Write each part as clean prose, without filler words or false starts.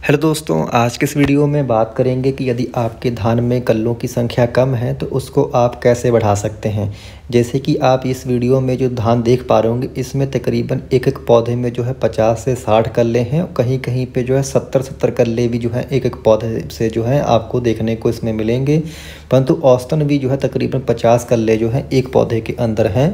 Hello दोस्तों, आज के इस वीडियो में बात करेंगे कि यदि आपके धान में कल्लों की संख्या कम है तो उसको आप कैसे बढ़ा सकते हैं। जैसे कि आप इस वीडियो में जो धान देख पा रहे होंगे, इसमें तकरीबन एक एक पौधे में जो है 50 से 60 कल्ले हैं। कहीं कहीं पे जो है 70 कल्ले भी जो है एक एक पौधे से जो है आपको देखने को इसमें मिलेंगे। परंतु औसतन भी जो है तकरीबन 50 कल्ले जो हैं एक पौधे के अंदर हैं।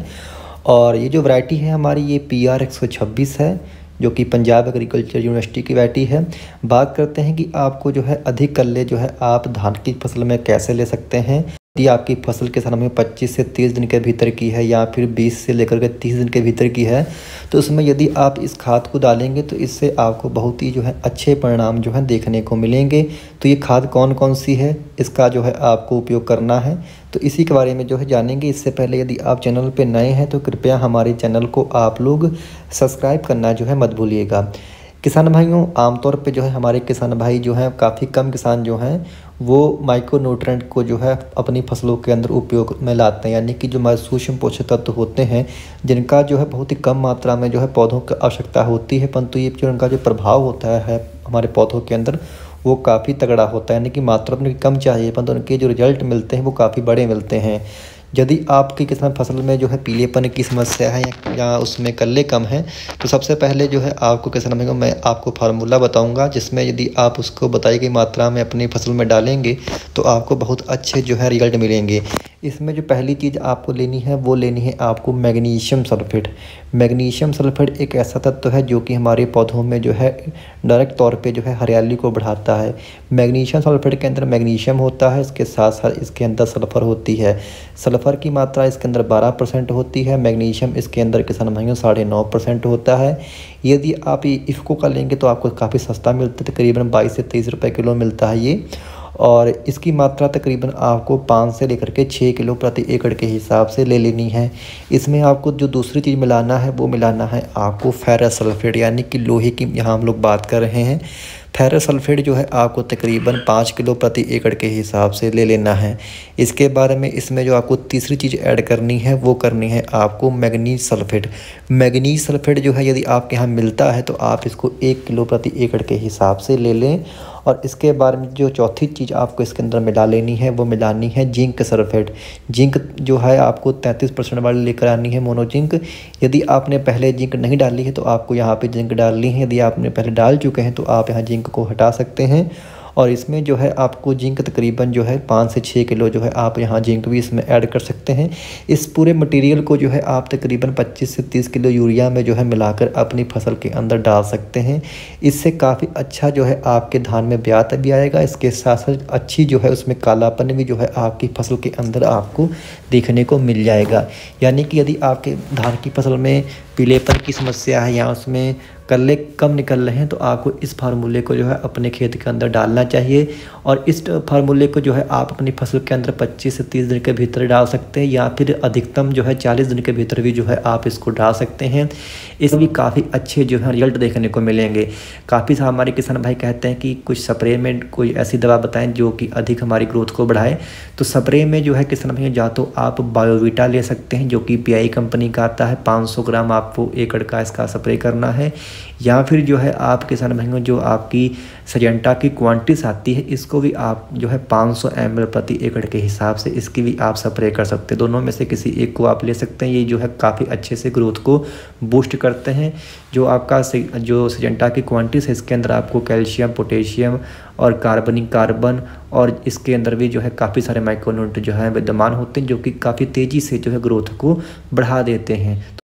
और ये जो वैरायटी है हमारी, ये PR 126 है, जो कि पंजाब एग्रीकल्चर यूनिवर्सिटी की वैरायटी है। बात करते हैं कि आपको जो है अधिक कल्ले जो है आप धान की फसल में कैसे ले सकते हैं। यदि आपकी फसल के समय 25 से 30 दिन के भीतर की है या फिर 20 से लेकर के 30 दिन के भीतर की है, तो उसमें यदि आप इस खाद को डालेंगे तो इससे आपको बहुत ही जो है अच्छे परिणाम जो है देखने को मिलेंगे। तो ये खाद कौन कौन सी है, इसका जो है आपको उपयोग करना है, तो इसी के बारे में जो है जानेंगे। इससे पहले यदि आप चैनल पे नए हैं तो कृपया हमारे चैनल को आप लोग सब्सक्राइब करना जो है मत भूलिएगा। किसान भाइयों, आमतौर पे जो है हमारे किसान भाई जो हैं, काफ़ी कम किसान जो हैं वो माइक्रो न्यूट्रेंट को जो है अपनी फसलों के अंदर उपयोग में लाते हैं। यानी कि जो हमारे सूक्ष्म पोषक तत्व होते हैं, जिनका जो है बहुत ही कम मात्रा में जो है पौधों की आवश्यकता होती है, परंतु ये जो उनका जो प्रभाव होता है हमारे पौधों के अंदर वो काफ़ी तगड़ा होता है। यानी कि मात्रा उनकी कम चाहिए परंतु उनके जो रिजल्ट मिलते हैं वो काफ़ी बड़े मिलते हैं। यदि आपकी किसान फसल में जो है पीलेपन की समस्या है या उसमें कल्ले कम हैं, तो सबसे पहले जो है आपको किसान भाई मैं आपको फार्मूला बताऊंगा, जिसमें यदि आप उसको बताई गई मात्रा में अपनी फसल में डालेंगे तो आपको बहुत अच्छे जो है रिजल्ट मिलेंगे। इसमें जो पहली चीज़ आपको लेनी है वो लेनी है आपको मैग्नीशियम सल्फेट। मैग्नीशियम सल्फेट एक ऐसा तत्व है जो कि हमारे पौधों में जो है डायरेक्ट तौर पे जो है हरियाली को बढ़ाता है। मैग्नीशियम सल्फेट के अंदर मैग्नीशियम होता है, इसके साथ साथ इसके अंदर सल्फ़र होती है। सल्फ़र की मात्रा इसके अंदर 12% होती है। मैग्नीशियम इसके अंदर किसान भाइयों 9.5% होता है। यदि आप ये इफ़को का लेंगे तो आपको काफ़ी सस्ता मिलता है, तकरीबन 22 से 23 रुपये किलो मिलता है ये। और इसकी मात्रा तकरीबन आपको 5 से लेकर के 6 किलो प्रति एकड़ के हिसाब से ले लेनी है। इसमें आपको जो दूसरी चीज़ मिलाना है वो मिलाना है आपको फेरस सल्फेट, यानी कि लोहे की यहाँ हम लोग बात कर रहे हैं। फेरस सल्फेट जो है आपको तकरीबन 5 किलो प्रति एकड़ के हिसाब से ले लेना है। इसके बारे में इसमें जो आपको तीसरी चीज़ ऐड करनी है वो करनी है आपको मैग्नीज सल्फेट। मैग्नीज सल्फेट जो है यदि आपके यहाँ मिलता है तो आप इसको 1 किलो प्रति एकड़ के हिसाब से ले लें। और इसके बारे में जो चौथी चीज़ आपको इसके अंदर मिला लेनी है वो मिलानी है जिंक सल्फेट। जिंक जो है आपको 33% वाली लेकर आनी है, मोनो जिंक। यदि आपने पहले जिंक नहीं डाली है तो आपको यहाँ पे जिंक डालनी है। यदि आपने पहले डाल चुके हैं तो आप यहाँ जिंक को हटा सकते हैं। और इसमें जो है आपको जिंक तकरीबन जो है 5 से 6 किलो जो है आप यहाँ जिंक भी इसमें ऐड कर सकते हैं। इस पूरे मटेरियल को जो है आप तकरीबन 25 से 30 किलो यूरिया में जो है मिलाकर अपनी फसल के अंदर डाल सकते हैं। इससे काफ़ी अच्छा जो है आपके धान में ब्यात भी आएगा। इसके साथ साथ अच्छी जो है उसमें कालापन भी जो है आपकी फसल के अंदर आपको देखने को मिल जाएगा। यानी कि यदि आपके धान की फसल में पीलेपन की समस्या है या उसमें कल्ले कम निकल रहे हैं तो आपको इस फार्मूले को जो है अपने खेत के अंदर डालना चाहिए। और इस फार्मूले को जो है आप अपनी फसल के अंदर 25 से 30 दिन के भीतर डाल सकते हैं, या फिर अधिकतम जो है 40 दिन के भीतर भी जो है आप इसको डाल सकते हैं। इसमें भी काफ़ी अच्छे जो है रिजल्ट देखने को मिलेंगे। काफ़ी हमारे किसान भाई कहते हैं कि कुछ स्प्रे में कोई ऐसी दवा बताएं जो कि अधिक हमारी ग्रोथ को बढ़ाए। तो स्प्रे में जो है किसान भाई या तो आप बायोवीटा ले सकते हैं, जो कि PI कंपनी का आता है। 500 ग्राम आपको एकड़ का इसका स्प्रे करना है। या फिर जो है आप किसान भाइयों जो आपकी सजेंटा की क्वांटिस आती है, इसको भी आप जो है 500 ml प्रति एकड़ के हिसाब से इसकी भी आप स्प्रे कर सकते हैं। दोनों में से किसी एक को आप ले सकते हैं। ये जो है काफ़ी अच्छे से ग्रोथ को बूस्ट करते हैं। जो आपका जो सजेंटा की क्वांटिस है, इसके अंदर आपको कैल्शियम, पोटेशियम और कार्बन और इसके अंदर भी जो है काफ़ी सारे माइक्रोन्यूट्रिएंट जो है विद्यमान होते हैं, जो कि काफ़ी तेज़ी से जो है ग्रोथ को बढ़ा देते हैं।